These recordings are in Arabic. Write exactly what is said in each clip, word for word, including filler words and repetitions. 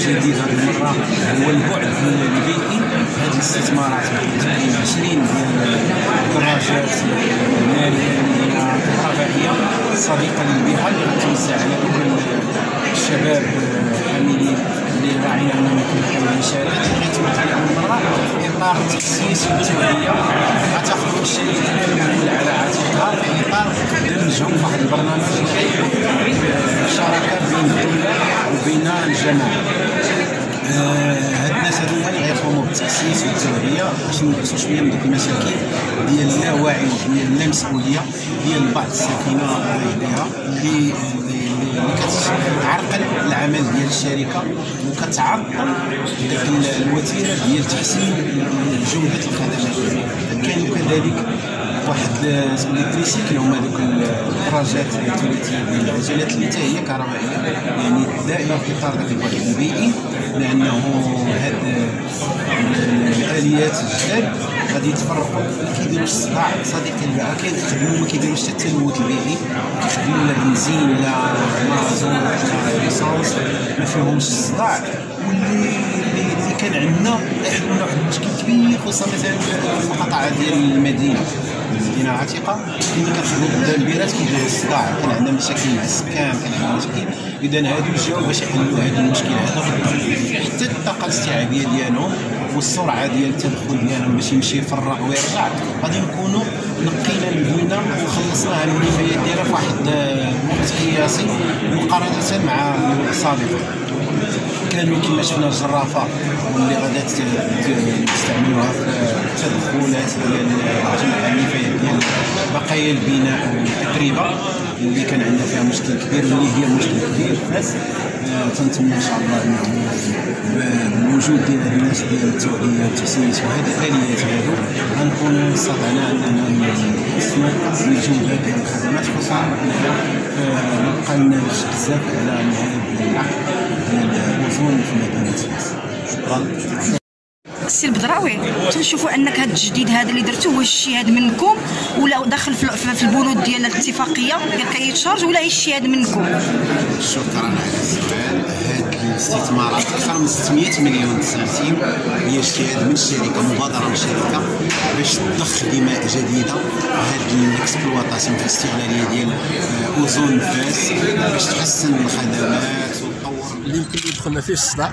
الجديد هذه المره هو البعد البيئي. هذه الاستثمارات كاين عشرين ديال الدراجات ناريه كهربائيه صديقه للبيئه اللي غتوزع على كل الشباب الحاملين اللي راعيين انهم يكونوا حول الانشاءات اللي غيتم اول مره في اطار التاسيس والتوعيه. غتاخذ الشركه المسؤوله على عاتقها في اطار دمجهم في واحد البرنامج شراكه بين الدوله وبين الجماعه. هاد الناس هادو هما اللي غيقوموا بالتاسيس والتوعيه باش ننقصوا شويه من دوك المشاكل ديال اللاوعي وديال اللامسؤوليه ديال بعض الساكنه عليها اللي اللي كتعرقل العمل ديال الشركه وكتعطل داك الوتيره ديال تحسين جوده الخدمات. كاين كذلك واحد سميتو تريسيكل هما دوك الدراجات الثلاثيه ديال العجلات اللي حتى هي كهربائيه، يعني دائما في اطار داك البعد البيئي، لانه هاد الاليات الجداد غادي يتفرقوا ما كيديروش الصداع صديقي البيئه. كيخدموا ما كيديروش حتى التلوث البيئي، كيخدموا لا بنزين لا مازوت لا ليسانس، ما فيهمش الصداع. واللي اللي كان عندنا يحل لنا واحد المشكل كبير خصوصا مثلا في المقاطعه ديال المدينه المدينه العتيقه كنا كنخدموا بالدبيرات كيجيو الصداع، كان عندنا مشاكل مع السكان، كان عندنا مشاكل. اذا هادو جاو باش يحلوا هذا المشكل هذا، حتى الطاقه الاستيعابيه ديالهم والسرعه ديال التدخل ديالهم باش يمشي يفرغ ويرجع، غادي نكونوا نقينا المدينه وخلصناها النفايات ديالها في واحد الوقت قياسي مقارنه مع السابق. كانوا كما شفنا الجرافه واللي غادا تستعملوها في التدخلات ديال جمع النفايات ديال بقايا البناء والاتربه اللي كان عندنا فيها مشكل كبير، واللي هي مشكل كبير فاس. تنتمنى ان شاء الله انه بالوجود ديال الناس ديال التوعيه والتاسيس وهذه الاليات هذو غنكونوا استطعنا اننا نحسنوا من جوده ديال الخدمات، خصوصا اننا ما بقى لناش بزاف على نهايه العقد ديال الوزن في مدينه فاس. شكرا. السي البدراوي، تنشوفوا انك هذا التجديد هذا اللي درتوه واش شي هذا منكم ولا داخل في البنود ديال الاتفاقيه ديال كاي تشارج ولا شي هذا منكم؟ شكرا على السؤال. هذه الاستثمارات اكثر من ستمائة مليون سنتيم هي اجتهاد من الشركه، مبادره من الشركه باش تضخ دماء جديده هذه الاكسبلواتاسيون في الاستغلاليه ديال اوزون فاس باش تحسن الخدمات وتطور اللي يمكن يدخلنا فيه الصداع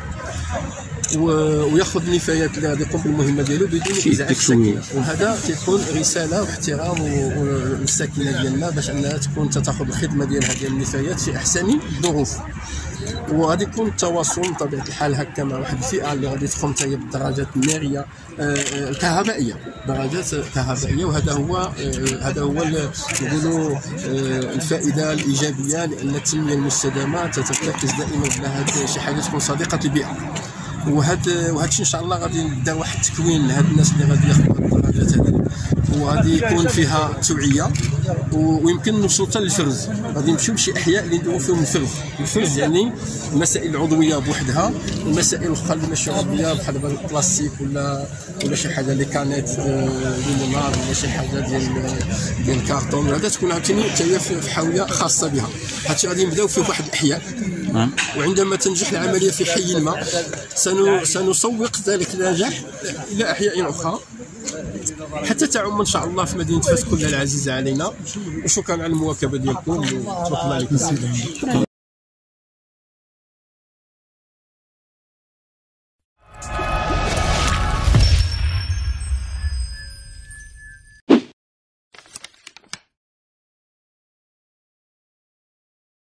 وياخذ النفايات اللي غادي يقوم بالمهمه ديالو بدون ازعاج الساكنه. وهذا تيكون رساله واحترام للساكنه ديالنا باش انها تكون تاخذ الخدمه ديالها ديال النفايات في احسن الظروف. وغادي يكون التواصل بطبيعه الحال هكا مع واحد الفئه اللي غادي تقوم حتى هي بالدراجات الناريه الكهربائيه، دراجات كهربائيه. وهذا هو هذا هو نقولوا الفائده الايجابيه، لان التنميه المستدامه تتركز دائما على هذه شي حاجه تكون صديقه للبيئه. وهذا وهذا الشيء ان شاء الله غادي نبدا واحد التكوين لهاد الناس اللي غادي ياخذوا الدراجات هذه، وغادي يكون فيها توعيه ويمكن نوصلوا حتى للفرز. غادي نمشيو لشي احياء اللي نديروا فيهم الفرز. الفرز يعني المسائل العضويه بوحدها، المسائل الاخرى اللي ماشي عضويه بحال البلاستيك ولا ولا شي حاجه اللي كانت ليموناد ولا شي حاجه ديال ديال الكارطون، هذا تكون عاوتاني حتى هي في حاويه خاصه بها. هادشي غادي نبداو فيه واحد الاحياء، وعندما تنجح العمليه في حي ما سنسوق ذلك النجاح الى احياء اخرى حتى تعم ان شاء الله في مدينه فاس كلها العزيزه علينا. وشكرا على المواكبه ديالكم وتفضل عليكم.